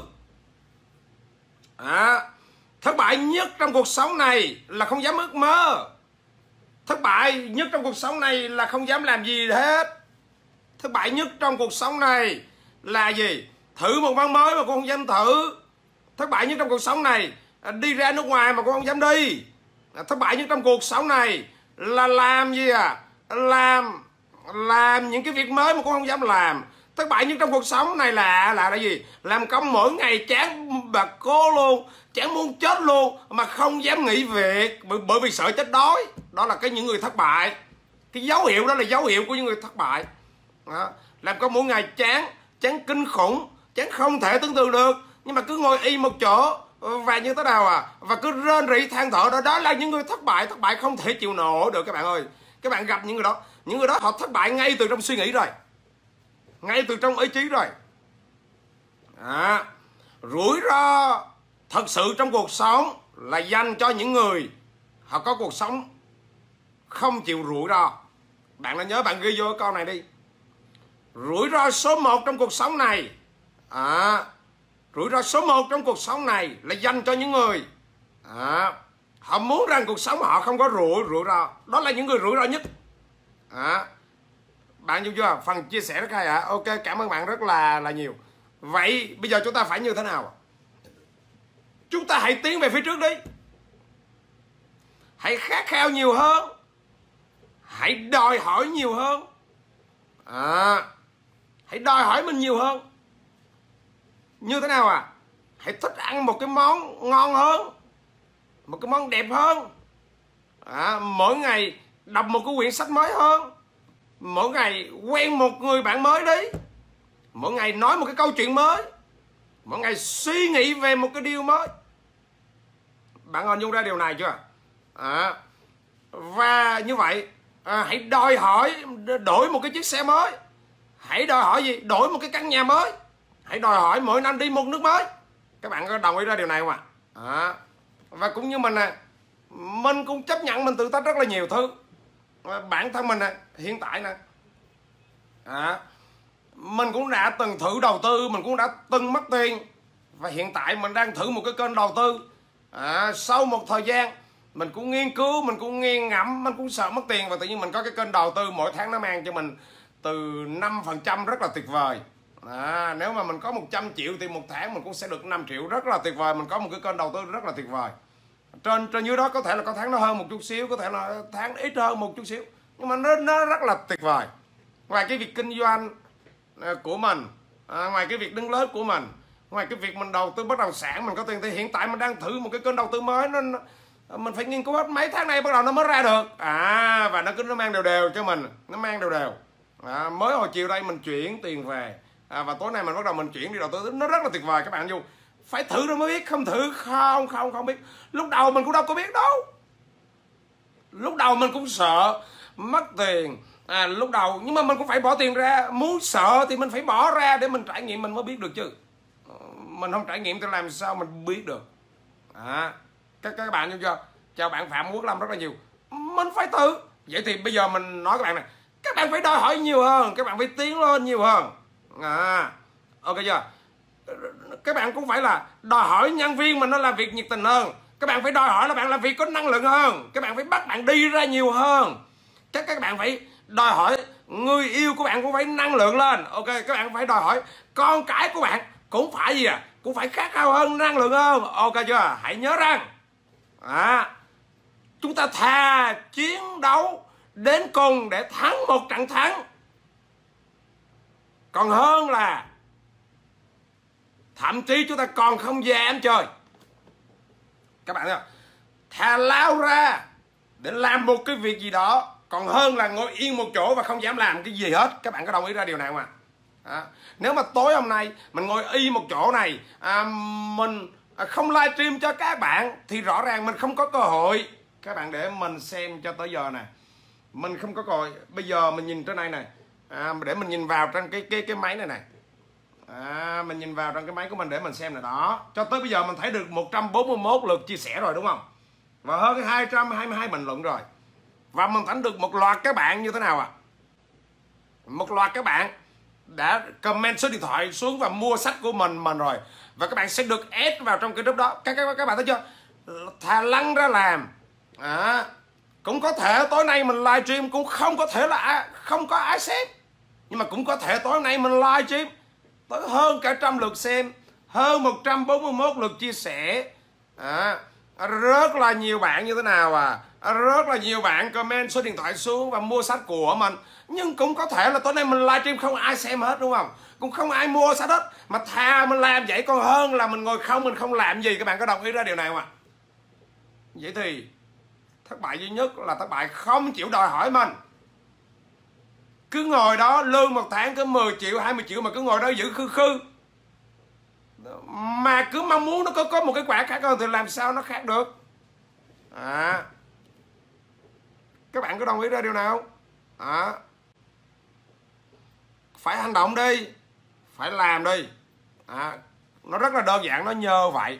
Thất bại nhất trong cuộc sống này là không dám ước mơ. Thất bại nhất trong cuộc sống này là không dám làm gì hết. Thất bại nhất trong cuộc sống này là gì? Thử một món mới mà cũng không dám thử. Thất bại nhất trong cuộc sống này đi ra nước ngoài mà cũng không dám đi. Thất bại nhất trong cuộc sống này là làm gì làm những cái việc mới mà cũng không dám làm. Thất bại nhất trong cuộc sống này là gì? Làm công mỗi ngày chán bà cô luôn, chán muốn chết luôn mà không dám nghỉ việc bởi vì sợ chết đói. Đó là những người thất bại. Cái dấu hiệu đó là dấu hiệu của những người thất bại. Làm công mỗi ngày chán kinh khủng, chán không thể tưởng tượng được, nhưng mà cứ ngồi y một chỗ và như thế nào và cứ rên rỉ than thở. Đó là những người thất bại không thể chịu nổi được các bạn ơi. Các bạn gặp những người đó họ thất bại ngay từ trong suy nghĩ rồi, ngay từ trong ý chí rồi. Rủi ro thật sự trong cuộc sống là dành cho những người họ có cuộc sống không chịu rủi ro. Bạn nên nhớ, bạn ghi vô câu này đi. Rủi ro số 1 trong cuộc sống này rủi ro số 1 trong cuộc sống này là dành cho những người họ muốn rằng cuộc sống họ không có rủi ro. Đó là những người rủi ro nhất. Bạn hiểu chưa? Phần chia sẻ rất hay Ok, cảm ơn bạn rất là nhiều. Vậy bây giờ chúng ta phải như thế nào? Chúng ta hãy tiến về phía trước đi. Hãy khát khao nhiều hơn, hãy đòi hỏi nhiều hơn. Hãy đòi hỏi mình nhiều hơn. Như thế nào Hãy thích ăn một cái món ngon hơn, một cái món đẹp hơn. Mỗi ngày đọc một cái quyển sách mới hơn. Mỗi ngày quen một người bạn mới đi. Mỗi ngày nói một cái câu chuyện mới. Mỗi ngày suy nghĩ về một cái điều mới. Bạn hình dung ra điều này chưa? Và như vậy hãy đòi hỏi đổi một cái chiếc xe mới. Hãy đòi hỏi gì? Đổi một cái căn nhà mới. Hãy đòi hỏi mỗi năm đi một nước mới. Các bạn có đồng ý ra điều này không Và cũng như mình cũng chấp nhận mình thử thách rất là nhiều thứ. Bản thân mình hiện tại mình cũng đã từng thử đầu tư, mình cũng đã từng mất tiền. Và hiện tại mình đang thử một cái kênh đầu tư. Sau một thời gian mình cũng nghiên cứu, mình cũng nghiền ngẫm, mình cũng sợ mất tiền. Và tự nhiên mình có cái kênh đầu tư, mỗi tháng nó mang cho mình từ 5% rất là tuyệt vời. Nếu mà mình có 100 triệu thì một tháng mình cũng sẽ được 5 triệu, rất là tuyệt vời. Mình có một cái kênh đầu tư rất là tuyệt vời. trên dưới đó có thể là có tháng nó hơn một chút xíu, có thể là tháng ít hơn một chút xíu, nhưng mà nó rất là tuyệt vời. Ngoài cái việc kinh doanh của mình, ngoài cái việc đứng lớp của mình, ngoài cái việc mình đầu tư bất động sản mình có tiền, thì hiện tại mình đang thử một cái kênh đầu tư mới, mình phải nghiên cứu hết mấy tháng nay bắt đầu nó mới ra được. Và nó mang đều đều cho mình, nó mang đều đều. Mới hồi chiều đây mình chuyển tiền về, và tối nay mình bắt đầu mình chuyển đi đầu tư, nó rất là tuyệt vời các bạn. Dù phải thử rồi mới biết, không thử không biết. Lúc đầu mình cũng đâu có biết đâu, lúc đầu mình cũng sợ mất tiền, lúc đầu, nhưng mà mình cũng phải bỏ tiền ra. Muốn sợ thì mình phải bỏ ra để mình trải nghiệm mình mới biết được chứ. Mình không trải nghiệm thì làm sao mình biết được. Các bạn hiểu chưa? Chào bạn Phạm Quốc Lâm rất là nhiều. Mình phải thử. Vậy thì bây giờ mình nói các bạn này, các bạn phải đòi hỏi nhiều hơn, các bạn phải tiến lên nhiều hơn. Ok chưa? Các bạn cũng phải là đòi hỏi nhân viên mình nó làm việc nhiệt tình hơn. Các bạn phải đòi hỏi là bạn làm việc có năng lượng hơn. Các bạn phải bắt bạn đi ra nhiều hơn. Các bạn phải đòi hỏi người yêu của bạn cũng phải năng lượng lên. Ok, các bạn phải đòi hỏi con cái của bạn cũng phải gì cũng phải khát khao hơn, năng lượng hơn. Ok chưa? Hãy nhớ rằng chúng ta thà chiến đấu đến cùng để thắng một trận thắng, còn hơn là thậm chí chúng ta còn không về ăn chơi. Các bạn thấy không? Thà lao ra để làm một cái việc gì đó, còn hơn là ngồi yên một chỗ và không dám làm cái gì hết. Các bạn có đồng ý ra điều này không ạ? Nếu mà tối hôm nay mình ngồi y một chỗ này, mình không livestream cho các bạn thì rõ ràng mình không có cơ hội. Các bạn để mình xem cho tới giờ này, mình không có cơ hội. Bây giờ mình nhìn trên này này, để mình nhìn vào trong cái máy này này. Mình nhìn vào trong cái máy của mình để mình xem là đó. Cho tới bây giờ mình thấy được 141 lượt chia sẻ rồi đúng không? Và hơn 222 bình luận rồi. Và mình thấy được một loạt các bạn như thế nào một loạt các bạn đã comment số điện thoại xuống và mua sách của mình rồi. Và các bạn sẽ được add vào trong cái group đó. Các bạn thấy chưa? Thà lăn ra làm, cũng có thể tối nay mình livestream, cũng không có thể là không có ai xem, nhưng mà cũng có thể tối nay mình livestream tới hơn cả 100 lượt xem, hơn 141 lượt chia sẻ. Rất là nhiều bạn như thế nào rất là nhiều bạn comment số điện thoại xuống và mua sách của mình. Nhưng cũng có thể là tối nay mình livestream không ai xem hết đúng không? Cũng không ai mua sách hết. Mà thà mình làm vậy còn hơn là mình ngồi mình không làm gì. Các bạn có đồng ý ra điều này không ạ? Vậy thì thất bại duy nhất là thất bại không chịu đòi hỏi mình. Cứ ngồi đó lương một tháng cứ 10 triệu 20 triệu mà cứ ngồi đó giữ khư mà cứ mong muốn nó có một cái quả khác hơn thì làm sao nó khác được. Các bạn có đồng ý ra điều nào không? Phải hành động đi, phải làm đi. Nó rất là đơn giản, nó nhờ vậy.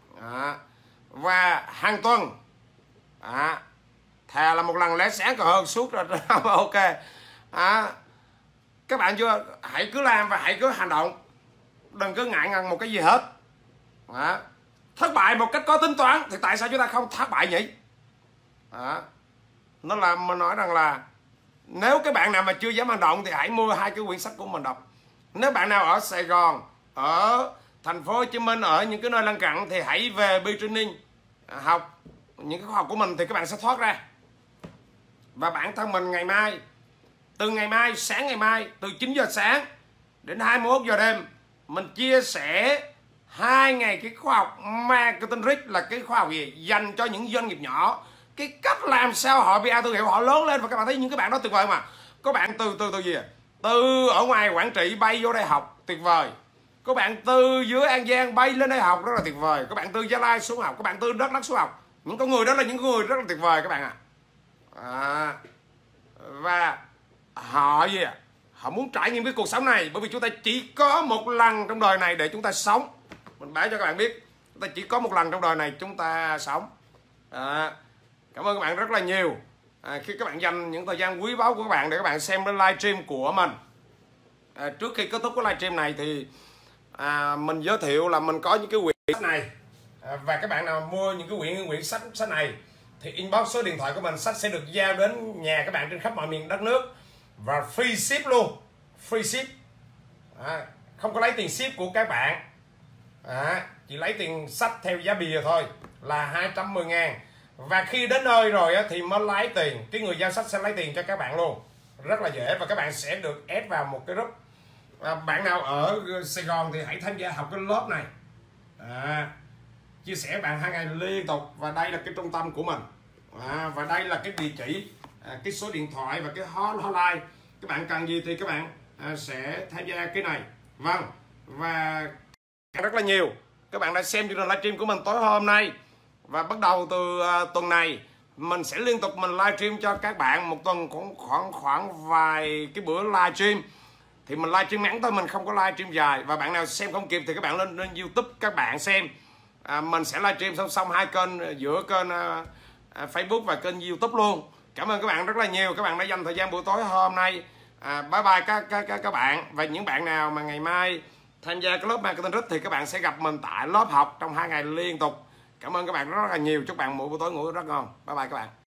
Và hàng tuần thà là một lần lẽ sáng còn hơn suốt rồi. Ok. Các bạn chưa? Hãy cứ làm và hãy cứ hành động, đừng cứ ngại ngần một cái gì hết. Thất bại một cách có tính toán thì tại sao chúng ta không thất bại nhỉ? Nó làm mình nói rằng là nếu các bạn nào mà chưa dám hành động thì hãy mua 2 cái quyển sách của mình đọc. Nếu bạn nào ở Sài Gòn, ở thành phố Hồ Chí Minh, ở những cái nơi lân cận thì hãy về B-Training học những cái khóa học của mình thì các bạn sẽ thoát ra. Và bản thân mình ngày mai, từ ngày mai, sáng ngày mai, từ 9 giờ sáng đến 21 giờ đêm, mình chia sẻ 2 ngày cái khóa học Marketing Rich. Là cái khóa học gì? Dành cho những doanh nghiệp nhỏ, cái cách làm sao họ PR thương hiệu họ lớn lên. Và các bạn thấy những cái bạn đó tuyệt vời mà. Có bạn từ gì? Từ ở ngoài Quảng Trị bay vô đây học, tuyệt vời. Có bạn từ dưới An Giang bay lên đây học, rất là tuyệt vời. Có bạn từ Gia Lai xuống học, có bạn từ Đắk Lắk xuống học. Những con người đó là những người rất là tuyệt vời các bạn và họ họ muốn trải nghiệm cái cuộc sống này, bởi vì chúng ta chỉ có một lần trong đời này để chúng ta sống. Mình báo cho các bạn biết, chúng ta chỉ có một lần trong đời này chúng ta sống. Cảm ơn các bạn rất là nhiều khi các bạn dành những thời gian quý báu của các bạn để các bạn xem đến livestream của mình. Trước khi kết thúc cái livestream này thì mình giới thiệu là mình có những cái quyển sách này, và các bạn nào mua những cái quyển sách này thì inbox số điện thoại của mình, sách sẽ được giao đến nhà các bạn trên khắp mọi miền đất nước và free ship luôn, free ship. Không có lấy tiền ship của các bạn, chỉ lấy tiền sách theo giá bìa thôi. là 210.000. Và khi đến nơi rồi thì mới lấy tiền, cái người giao sách sẽ lấy tiền cho các bạn luôn, rất là dễ. Và các bạn sẽ được ép vào một cái group. Bạn nào ở Sài Gòn thì hãy tham gia học cái lớp này, chia sẻ bạn 2 ngày liên tục. Và đây là cái trung tâm của mình, và đây là cái địa chỉ, cái số điện thoại và cái hotline. Các bạn cần gì thì các bạn sẽ tham gia cái này. Vâng, và rất là nhiều các bạn đã xem chương trình livestream của mình tối hôm nay. Và bắt đầu từ tuần này mình sẽ liên tục mình livestream cho các bạn, một tuần cũng khoảng vài cái bữa livestream. Thì mình livestream ngắn thôi, mình không có livestream dài. Và bạn nào xem không kịp thì các bạn lên YouTube các bạn xem. Mình sẽ livestream song song hai kênh, giữa kênh Facebook và kênh YouTube luôn. Cảm ơn các bạn rất là nhiều, các bạn đã dành thời gian buổi tối hôm nay. Bye bye các bạn. Và những bạn nào mà ngày mai tham gia cái lớp marketing rich thì các bạn sẽ gặp mình tại lớp học trong 2 ngày liên tục. Cảm ơn các bạn rất là nhiều. Chúc bạn mỗi buổi tối ngủ rất ngon. Bye bye các bạn.